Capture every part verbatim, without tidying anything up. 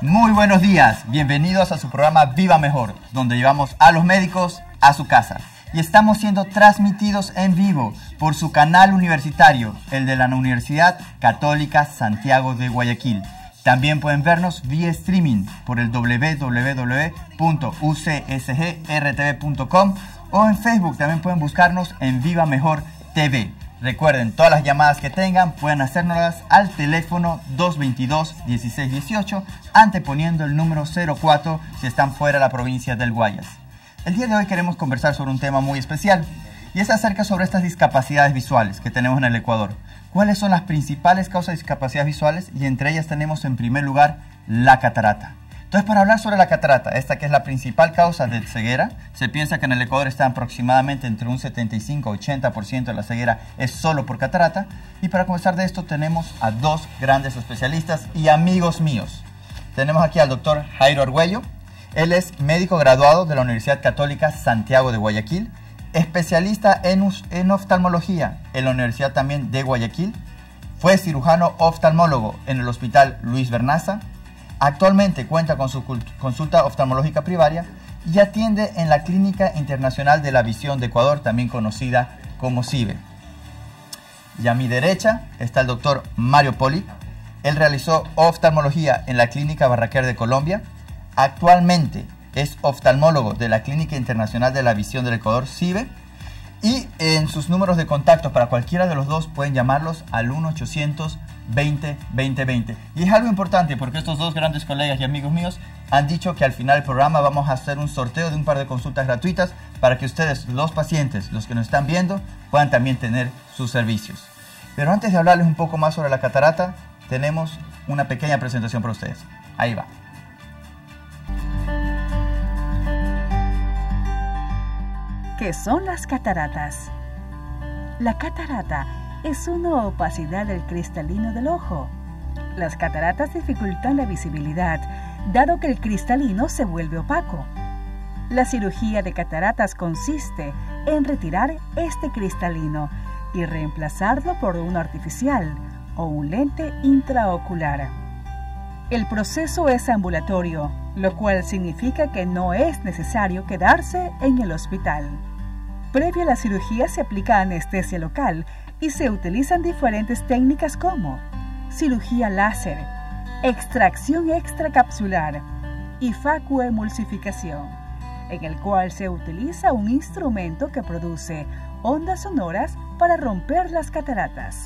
Muy buenos días, bienvenidos a su programa Viva Mejor, donde llevamos a los médicos a su casa. Y estamos siendo transmitidos en vivo por su canal universitario, el de la Universidad Católica Santiago de Guayaquil. También pueden vernos vía streaming por el doble u doble u doble u punto u c s g r t v punto com o en Facebook también pueden buscarnos en Viva Mejor T V. Recuerden, todas las llamadas que tengan pueden hacérnoslas al teléfono dos veintidós, dieciséis dieciocho, anteponiendo el número cero cuatro si están fuera de la provincia del Guayas. El día de hoy queremos conversar sobre un tema muy especial y es acerca sobre estas discapacidades visuales que tenemos en el Ecuador. ¿Cuáles son las principales causas de discapacidades visuales? Y entre ellas tenemos en primer lugar la catarata. Entonces, para hablar sobre la catarata, esta que es la principal causa de ceguera, se piensa que en el Ecuador está aproximadamente entre un setenta y cinco a ochenta por ciento de la ceguera es solo por catarata. Y para conversar de esto tenemos a dos grandes especialistas y amigos míos. Tenemos aquí al doctor Jairo Argüello. Él es médico graduado de la Universidad Católica Santiago de Guayaquil, especialista en, en oftalmología en la Universidad también de Guayaquil. Fue cirujano oftalmólogo en el Hospital Luis Bernaza. Actualmente cuenta con su consulta oftalmológica primaria y atiende en la Clínica Internacional de la Visión de Ecuador, también conocida como CIVE. Y a mi derecha está el doctor Mario Poli. Él realizó oftalmología en la Clínica Barraquer de Colombia. Actualmente es oftalmólogo de la Clínica Internacional de la Visión del Ecuador, CIVE. Y en sus números de contacto para cualquiera de los dos pueden llamarlos al uno ochocientos, veinte, veinte, veinte. Y es algo importante porque estos dos grandes colegas y amigos míos han dicho que al final del programa vamos a hacer un sorteo de un par de consultas gratuitas para que ustedes, los pacientes, los que nos están viendo, puedan también tener sus servicios. Pero antes de hablarles un poco más sobre la catarata, tenemos una pequeña presentación para ustedes. Ahí va. ¿Qué son las cataratas? La catarata es una opacidad del cristalino del ojo. Las cataratas dificultan la visibilidad, dado que el cristalino se vuelve opaco. La cirugía de cataratas consiste en retirar este cristalino y reemplazarlo por uno artificial o un lente intraocular. El proceso es ambulatorio, lo cual significa que no es necesario quedarse en el hospital. Previo a la cirugía se aplica anestesia local y se utilizan diferentes técnicas como cirugía láser, extracción extracapsular y facoemulsificación, en el cual se utiliza un instrumento que produce ondas sonoras para romper las cataratas.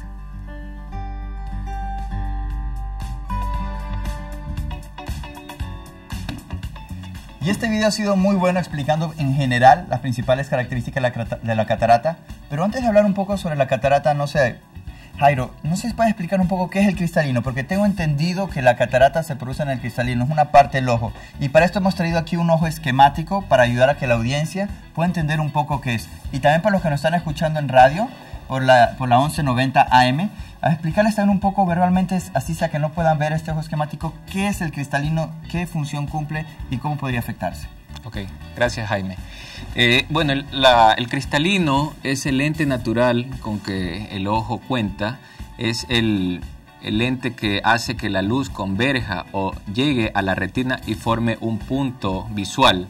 Y este video ha sido muy bueno explicando en general las principales características de la, de la catarata. Pero antes de hablar un poco sobre la catarata, no sé, Jairo, no sé si puedes explicar un poco qué es el cristalino, porque tengo entendido que la catarata se produce en el cristalino, es una parte del ojo. Y para esto hemos traído aquí un ojo esquemático para ayudar a que la audiencia pueda entender un poco qué es. Y también para los que nos están escuchando en radio, por la, por la once noventa A M, a explicarles también un poco verbalmente, así sea que no puedan ver este ojo esquemático, qué es el cristalino, qué función cumple y cómo podría afectarse. Ok, gracias Jaime. Eh, bueno, el, la, el cristalino es el lente natural con que el ojo cuenta, es el, el lente que hace que la luz converja o llegue a la retina y forme un punto visual.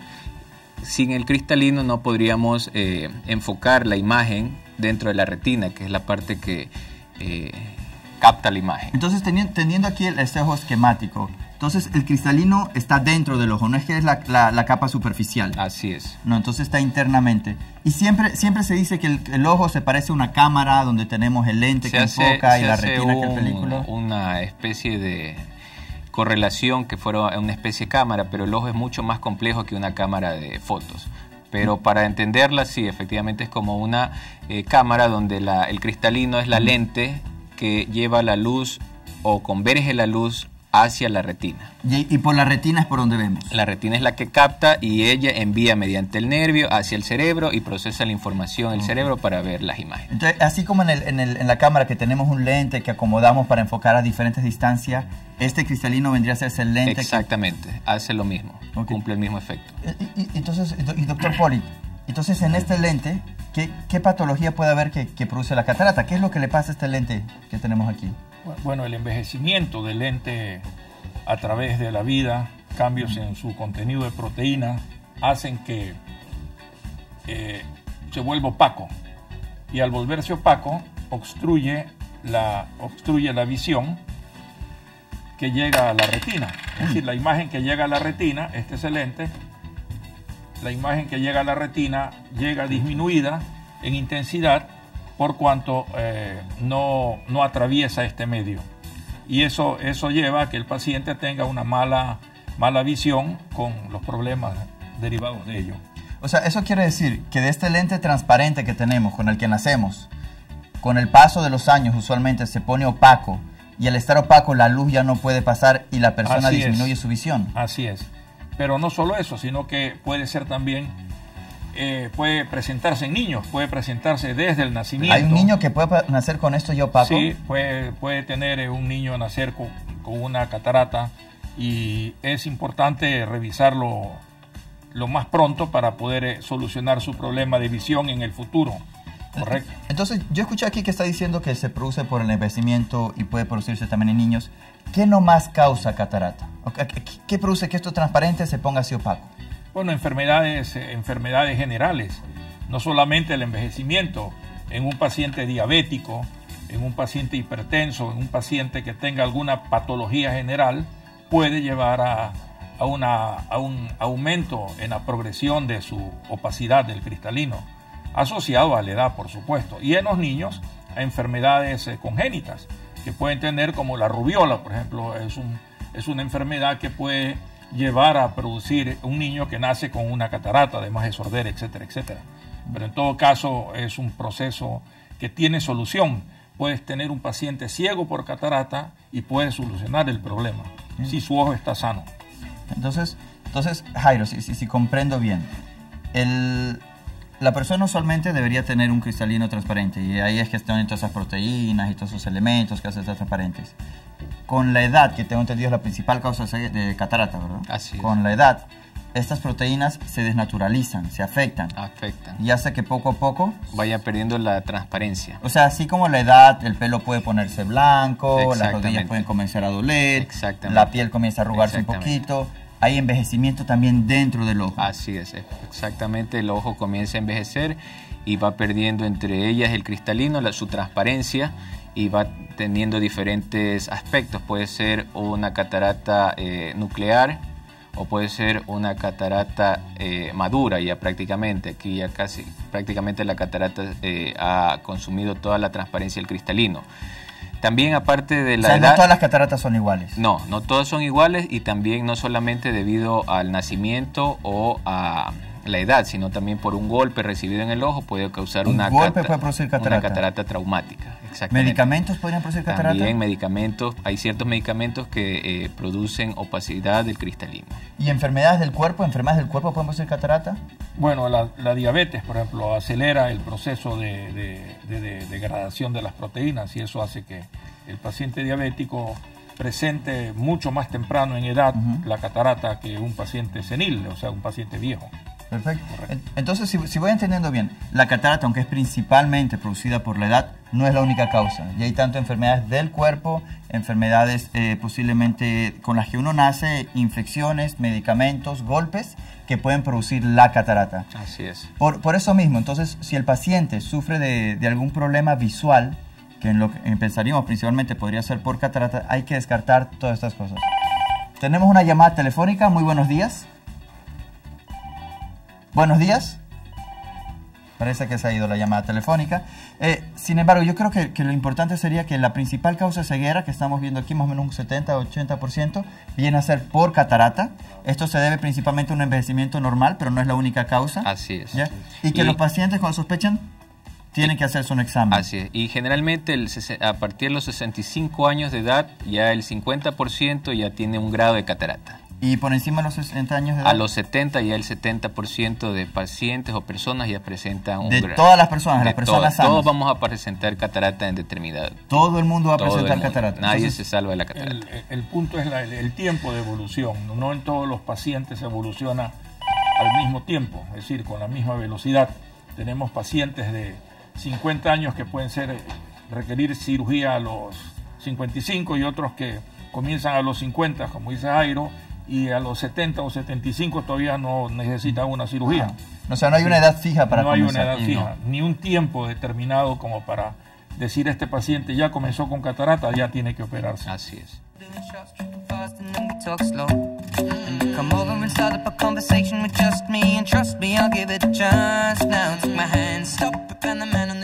Sin el cristalino no podríamos eh, enfocar la imagen dentro de la retina, que es la parte que eh, capta la imagen. Entonces, teniendo, teniendo aquí el, este ojo esquemático, entonces el cristalino está dentro del ojo, no es que es la, la, la capa superficial. Así es. No, entonces está internamente. Y siempre, siempre se dice que el, el ojo se parece a una cámara donde tenemos el lente se que hace, enfoca y la retina un, que el película. Una especie de correlación que fuera una especie de cámara, pero el ojo es mucho más complejo que una cámara de fotos. Pero para entenderla, sí, efectivamente es como una eh, cámara donde la, el cristalino es la lente que lleva la luz o converge la luz hacia la retina. Y, y por la retina es por donde vemos. La retina es la que capta y ella envía mediante el nervio hacia el cerebro y procesa la información del okay. cerebro para ver las imágenes. Entonces, así como en, el, en, el, en la cámara que tenemos un lente que acomodamos para enfocar a diferentes distancias, este cristalino vendría a ser ese lente. Exactamente, que... hace lo mismo, okay. cumple el mismo efecto. Y, y, entonces, y doctor Poli, entonces en este lente, ¿qué, qué patología puede haber que, que produce la catarata? ¿Qué es lo que le pasa a este lente que tenemos aquí? Bueno, el envejecimiento del lente a través de la vida, cambios en su contenido de proteína, hacen que eh, se vuelva opaco. Y al volverse opaco, obstruye la, obstruye la visión que llega a la retina. Es decir, la imagen que llega a la retina, este es el lente, la imagen que llega a la retina llega disminuida en intensidad por cuanto eh, no, no atraviesa este medio. Y eso, eso lleva a que el paciente tenga una mala, mala visión con los problemas derivados de ello. O sea, eso quiere decir que de este lente transparente que tenemos, con el que nacemos, con el paso de los años usualmente se pone opaco, y al estar opaco la luz ya no puede pasar y la persona Así disminuye es. su visión. Así es. Pero no solo eso, sino que puede ser también, eh, puede presentarse en niños, puede presentarse desde el nacimiento. ¿Hay un niño que puede nacer con esto ya opaco? Sí, puede, puede tener eh, un niño nacer con, con una catarata, y es importante revisarlo lo más pronto para poder eh, solucionar su problema de visión en el futuro. Correcto. Entonces, yo escuché aquí que está diciendo que se produce por el envejecimiento y puede producirse también en niños. ¿Qué nomás causa catarata? ¿Qué, qué produce que esto transparente se ponga así opaco? Bueno, enfermedades, eh, enfermedades generales, no solamente el envejecimiento, en un paciente diabético, en un paciente hipertenso, en un paciente que tenga alguna patología general, puede llevar a, a, una, a un aumento en la progresión de su opacidad del cristalino, asociado a la edad, por supuesto, y en los niños a enfermedades eh, congénitas que pueden tener, como la rubiola, por ejemplo, es, un, es una enfermedad que puede llevar a producir un niño que nace con una catarata, además de sordera, etcétera, etcétera. Pero en todo caso es un proceso que tiene solución. Puedes tener un paciente ciego por catarata y puedes solucionar el problema si su ojo está sano. Entonces, entonces Jairo, si, si, si comprendo bien, el... la persona usualmente debería tener un cristalino transparente, y ahí es que están todas esas proteínas y todos esos elementos que hacen estar transparentes. Con la edad, que tengo entendido es la principal causa de catarata, ¿verdad? Así es. Con la edad, estas proteínas se desnaturalizan, se afectan. Afectan. Y hace que poco a poco vaya perdiendo la transparencia. O sea, así como la edad, el pelo puede ponerse blanco, las rodillas pueden comenzar a doler, Exactamente. la piel comienza a arrugarse un poquito. Hay envejecimiento también dentro del ojo. Así es, exactamente, el ojo comienza a envejecer y va perdiendo entre ellas el cristalino, la, su transparencia, y va teniendo diferentes aspectos. Puede ser una catarata eh, nuclear o puede ser una catarata eh, madura ya prácticamente. Aquí ya casi prácticamente la catarata eh, ha consumido toda la transparencia del cristalino. También aparte de la o sea, edad... no todas las cataratas son iguales. No, no todas son iguales, y también no solamente debido al nacimiento o a la edad, sino también por un golpe recibido en el ojo puede causar ¿Un una, golpe cata puede producir catarata? una catarata traumática. Exactamente. ¿Medicamentos podrían producir catarata? También medicamentos, hay ciertos medicamentos que eh, producen opacidad del cristalino. ¿Y enfermedades del cuerpo? ¿Enfermedades del cuerpo pueden producir catarata? Bueno, la, la diabetes, por ejemplo, acelera el proceso de, de, de, de degradación de las proteínas, y eso hace que el paciente diabético presente mucho más temprano en edad uh-huh. la catarata que un paciente senil, o sea, un paciente viejo. Perfecto. Entonces, si, si voy entendiendo bien, la catarata, aunque es principalmente producida por la edad, no es la única causa. Y hay tanto enfermedades del cuerpo, enfermedades eh, posiblemente con las que uno nace, infecciones, medicamentos, golpes, que pueden producir la catarata. Así es. Por, por eso mismo, entonces, si el paciente sufre de, de algún problema visual, que en lo que pensaríamos principalmente podría ser por catarata, hay que descartar todas estas cosas. Tenemos una llamada telefónica. Muy buenos días. Buenos días. Parece que se ha ido la llamada telefónica. Eh, sin embargo, yo creo que, que lo importante sería que la principal causa de ceguera, que estamos viendo aquí más o menos un setenta a ochenta por ciento, viene a ser por catarata. Esto se debe principalmente a un envejecimiento normal, pero no es la única causa. Así es. ¿Ya? Y que y, los pacientes cuando sospechan tienen que hacerse un examen. Así es. Y generalmente el, a partir de los sesenta y cinco años de edad, ya el cincuenta por ciento ya tiene un grado de catarata. ¿Y por encima de los sesenta años de edad? A los setenta ya el setenta por ciento de pacientes o personas ya presentan un de grado. De todas las personas, de las personas todas, sanas. Todos vamos a presentar catarata en determinada. Todo el mundo va a todo presentar catarata. Nadie Entonces, se salva de la catarata. El, el punto es la, el, el tiempo de evolución. No en todos los pacientes evoluciona al mismo tiempo, es decir, con la misma velocidad. Tenemos pacientes de cincuenta años que pueden ser requerir cirugía a los cincuenta y cinco y otros que comienzan a los cincuenta, como dice Jairo, y a los setenta o setenta y cinco todavía no necesitan una cirugía. O sea, no hay una edad fija para No hay comenzar. una edad fija, no. ni un tiempo determinado como para decir este paciente ya comenzó con catarata, ya tiene que operarse. Así es. Come over and start up a conversation with just me, and trust me, I'll give it a chance. Now take my hand, stop it, and the man